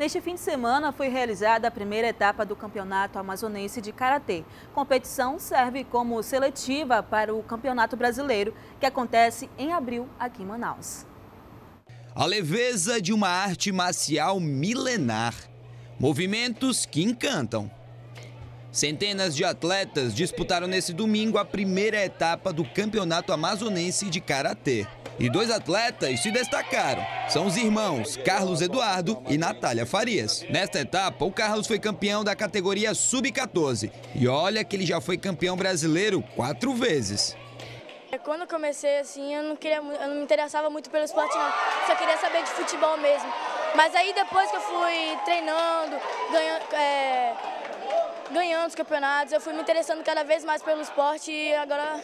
Neste fim de semana foi realizada a primeira etapa do Campeonato Amazonense de Karatê. A competição serve como seletiva para o Campeonato Brasileiro, que acontece em abril aqui em Manaus. A leveza de uma arte marcial milenar. Movimentos que encantam. Centenas de atletas disputaram nesse domingo a primeira etapa do Campeonato Amazonense de Karatê. E 2 atletas se destacaram. São os irmãos Carlos Eduardo e Natália Farias. Nesta etapa, o Carlos foi campeão da categoria Sub-14. E olha que ele já foi campeão brasileiro 4 vezes. Quando eu comecei assim, eu não me interessava muito pelo esporte não. Só queria saber de futebol mesmo. Mas aí depois que eu fui treinando, ganhando os campeonatos, eu fui me interessando cada vez mais pelo esporte e agora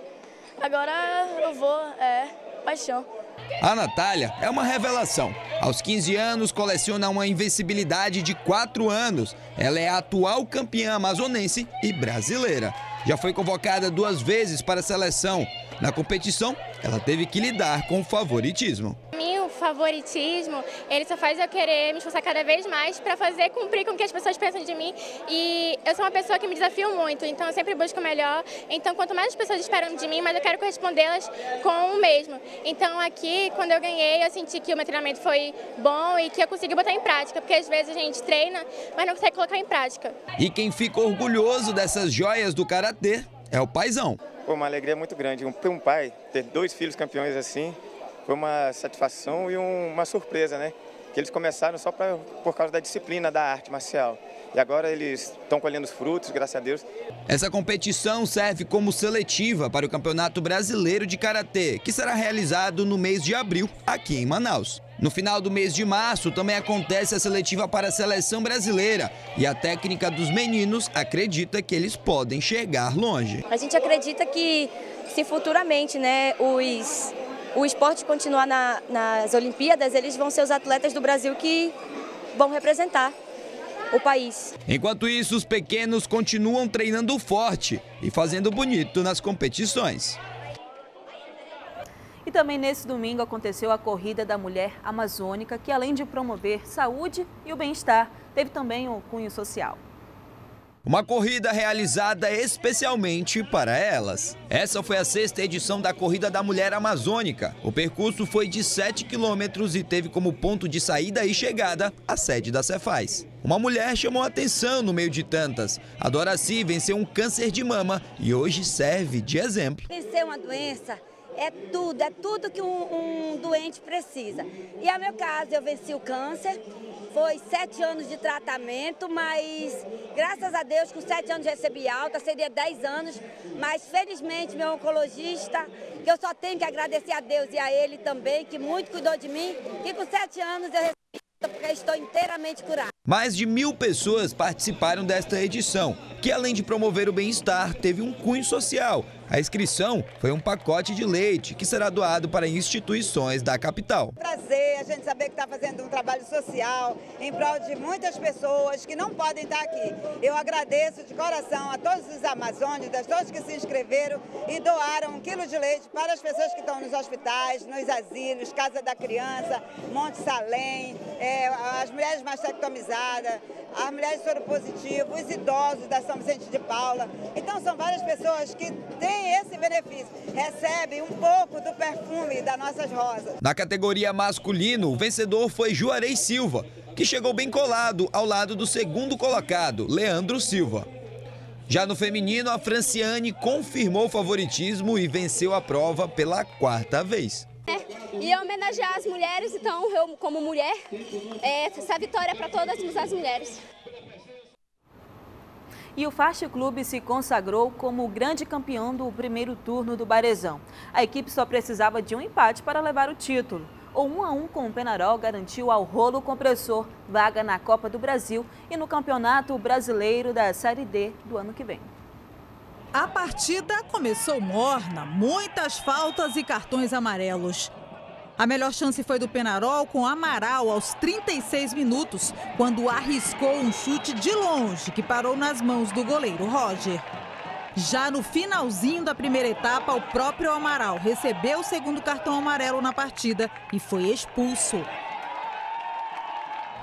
eu vou, paixão. A Natália é uma revelação. Aos 15 anos, coleciona uma invencibilidade de 4 anos. Ela é a atual campeã amazonense e brasileira. Já foi convocada 2 vezes para a seleção. Na competição, ela teve que lidar com o favoritismo. O favoritismo, ele só faz eu querer me esforçar cada vez mais para fazer cumprir com o que as pessoas pensam de mim. E eu sou uma pessoa que me desafio muito, então eu sempre busco o melhor. Então, quanto mais as pessoas esperam de mim, mais eu quero correspondê-las com o mesmo. Então, aqui, quando eu ganhei, eu senti que o meu treinamento foi bom e que eu consegui botar em prática, porque às vezes a gente treina, mas não consegue colocar em prática. E quem fica orgulhoso dessas joias do karatê é o paizão. Uma alegria muito grande. Um pai ter 2 filhos campeões assim, foi uma satisfação e uma surpresa, né? Que eles começaram só por causa da disciplina da arte marcial. E agora eles estão colhendo os frutos, graças a Deus. Essa competição serve como seletiva para o Campeonato Brasileiro de Karatê, que será realizado no mês de abril, aqui em Manaus. No final do mês de março também acontece a seletiva para a seleção brasileira. E a técnica dos meninos acredita que eles podem chegar longe. A gente acredita que se futuramente, né, o esporte continuar nas Olimpíadas, eles vão ser os atletas do Brasil que vão representar o país. Enquanto isso, os pequenos continuam treinando forte e fazendo bonito nas competições. E também nesse domingo aconteceu a Corrida da Mulher Amazônica, que além de promover saúde e o bem-estar, teve também um cunho social. Uma corrida realizada especialmente para elas. Essa foi a 6ª edição da Corrida da Mulher Amazônica. O percurso foi de 7 quilômetros e teve como ponto de saída e chegada a sede da Cefaz. Uma mulher chamou a atenção no meio de tantas. A Doraci venceu um câncer de mama e hoje serve de exemplo. Vencer uma doença é tudo que um doente precisa. E é o meu caso, eu venci o câncer. Foi 7 anos de tratamento, mas graças a Deus com 7 anos recebi alta, seria 10 anos, mas felizmente meu oncologista, que eu só tenho que agradecer a Deus e a ele também, que muito cuidou de mim, e com 7 anos eu recebi alta porque estou inteiramente curada. Mais de 1000 pessoas participaram desta edição, que além de promover o bem-estar, teve um cunho social. A inscrição foi um pacote de leite que será doado para instituições da capital. Prazer a gente saber que está fazendo um trabalho social em prol de muitas pessoas que não podem estar aqui. Eu agradeço de coração a todos os amazônicos, todos que se inscreveram e doaram 1 quilo de leite para as pessoas que estão nos hospitais, nos asilos, Casa da Criança, Monte Salém, as mulheres mastectomizadas, as mulheres soropositivas, os idosos da São Vicente de Paula. Então são várias pessoas que têm esse benefício, recebem um pouco do perfume das nossas rosas. Na categoria masculino, o vencedor foi Juarez Silva, que chegou bem colado ao lado do 2º colocado, Leandro Silva. Já no feminino, a Franciane confirmou o favoritismo e venceu a prova pela 4ª vez. E homenagear as mulheres, então eu como mulher, essa vitória é para todas as mulheres. E o Faixa Clube se consagrou como o grande campeão do primeiro turno do Barezão. A equipe só precisava de um empate para levar o título. O 1-1 com o Penarol garantiu ao Rolo Compressor vaga na Copa do Brasil e no Campeonato Brasileiro da Série D do ano que vem. A partida começou morna, muitas faltas e cartões amarelos. A melhor chance foi do Penarol com Amaral aos 36 minutos, quando arriscou um chute de longe que parou nas mãos do goleiro Roger. Já no finalzinho da primeira etapa, o próprio Amaral recebeu o 2º cartão amarelo na partida e foi expulso.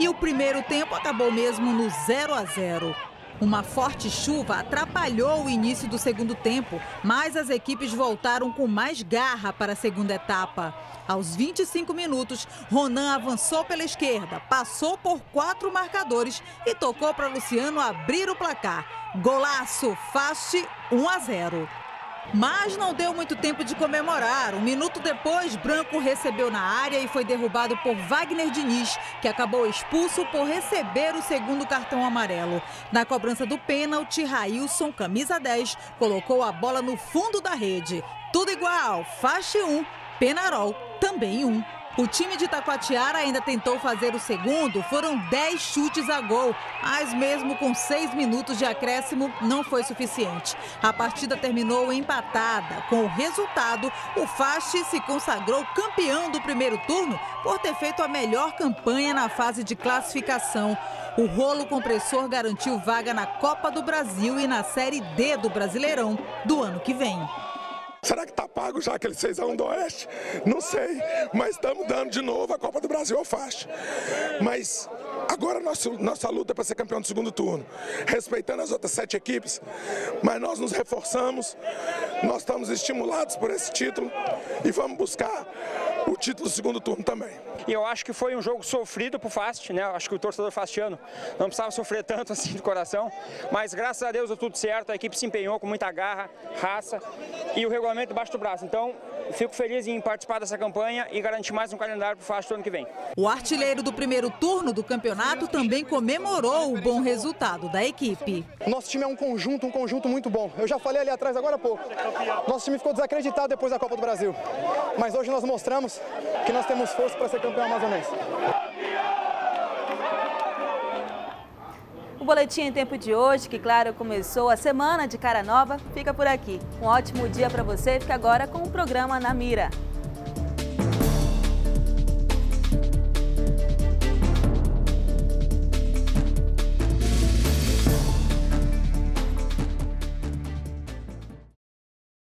e o primeiro tempo acabou mesmo no 0 a 0. Uma forte chuva atrapalhou o início do segundo tempo, mas as equipes voltaram com mais garra para a segunda etapa. Aos 25 minutos, Ronan avançou pela esquerda, passou por 4 marcadores e tocou para Luciano abrir o placar. Golaço, Fast 1 a 0. Mas não deu muito tempo de comemorar. Um minuto depois, Branco recebeu na área e foi derrubado por Wagner Diniz, que acabou expulso por receber o segundo cartão amarelo. Na cobrança do pênalti, Railson, camisa 10, colocou a bola no fundo da rede. Tudo igual, Fast 1, Penarol também 1. O time de Taquatiara ainda tentou fazer o segundo, foram 10 chutes a gol, mas mesmo com 6 minutos de acréscimo não foi suficiente. A partida terminou empatada. Com o resultado, o Fast se consagrou campeão do primeiro turno por ter feito a melhor campanha na fase de classificação. O rolo compressor garantiu vaga na Copa do Brasil e na Série D do Brasileirão do ano que vem. Será que tá pago já aquele 6-1 do Oeste? Não sei, mas estamos dando de novo a Copa do Brasil ao Fast. Mas agora nossa luta é para ser campeão do segundo turno, respeitando as outras 7 equipes, mas nós nos reforçamos, nós estamos estimulados por esse título e vamos buscar o título do segundo turno também. E eu acho que foi um jogo sofrido pro Fast, né? Eu acho que o torcedor fastiano não precisava sofrer tanto assim de coração, mas graças a Deus deu tudo certo, a equipe se empenhou com muita garra, raça e o regulamento debaixo do braço. Então, fico feliz em participar dessa campanha e garantir mais um calendário pro Fast do ano que vem. O artilheiro do primeiro turno do campeonato também comemorou o bom resultado da equipe. O nosso time é um conjunto muito bom. Eu já falei ali atrás agora há pouco. Nosso time ficou desacreditado depois da Copa do Brasil. Mas hoje nós mostramos que nós temos força para ser campeão amazonense. O Boletim em Tempo de hoje, que claro, começou a semana de cara nova, fica por aqui. Um ótimo dia para você, fica agora com o programa Na Mira.